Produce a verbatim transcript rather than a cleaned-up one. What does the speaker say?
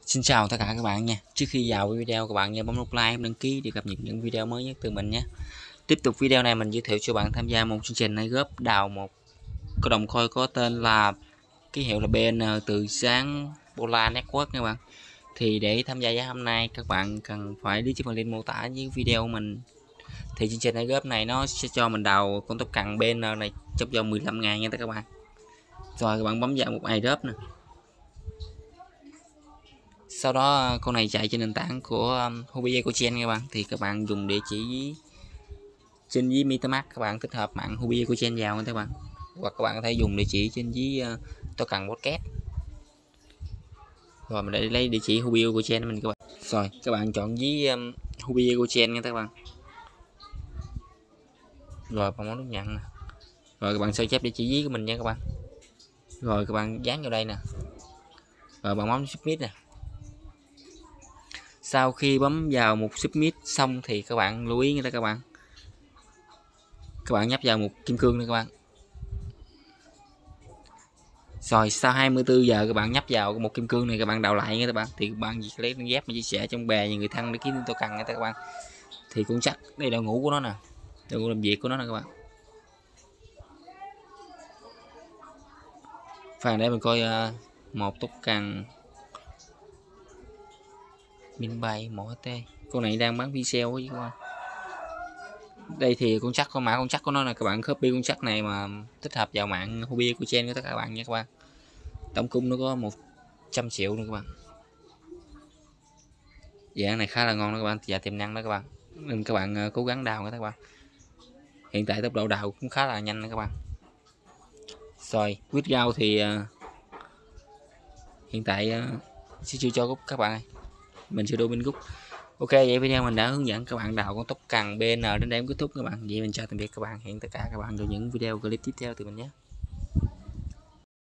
Xin chào tất cả các bạn nha. Trước khi vào video, các bạn nhớ bấm nút like, đăng ký để cập nhật những video mới nhất từ mình nhé. Tiếp tục video này mình giới thiệu cho bạn tham gia một chương trình này góp đào một cái đồng coin có tên là ký hiệu là bê en từ sáng Polar Network nha các bạn. Thì để tham gia giá hôm nay các bạn cần phải đi cho mình link mô tả với video của mình. Thì chương trình này góp này nó sẽ cho mình đào con tóc cần bê en này trong vòng mười lăm ngày nha các bạn. Rồi các bạn bấm vào một airdrop nè. Sau đó con này chạy trên nền tảng của Huobi Ecochain các bạn, thì các bạn dùng địa chỉ trên ví MetaMask, các bạn tích hợp mạng Huobi Ecochain vào các bạn, hoặc các bạn có thể dùng địa chỉ trên ví uh, token podcast. Rồi mình để lấy địa chỉ Huobi Ecochain mình các bạn. Rồi các bạn chọn ví um, Huobi Ecochain nha các bạn. Rồi bạn bấm nút nhận nè. Rồi các bạn sao chép địa chỉ ví của mình nha các bạn. Rồi các bạn dán vào đây nè. Rồi bạn bấm submit nè. Sau khi bấm vào một submit xong thì các bạn lưu ý nha các bạn. Các bạn nhấp vào một kim cương này các bạn. Rồi sau hai mươi tư giờ các bạn nhấp vào một kim cương này, các bạn đào lại nha các bạn. Thì các bạn chỉ lấy con dép mà chia sẻ trong bè như người thân để kiếm tôi cần nha các bạn. Thì cũng chắc đây là ngủ của nó nè, đội ngũ làm việc của nó nè các bạn. Phần để mình coi uh, một tốc cần min bay một H T, con này đang bán video với các bạn. Đây thì con chắc, con mã con chắc của nó là các bạn copy con chắc này mà tích hợp vào mạng Huobi Ecochain của tất cả các bạn nha các bạn. Tổng cung nó có một trăm triệu nữa các bạn. Dạng này khá là ngon đó các bạn, và tiềm năng đó các bạn, nên các bạn cố gắng đào các bạn. Hiện tại tốc độ đào cũng khá là nhanh đó các bạn. Rồi withdraw thì uh, hiện tại uh, sẽ chưa cho các bạn ơi, mình chưa đủ bên gúc. Ok, vậy video mình đã hướng dẫn các bạn đào con tóc cần bê en đến đây kết thúc các bạn. Vậy mình chào tạm biệt các bạn, hẹn tất cả các bạn vào những video clip tiếp theo từ mình nhé.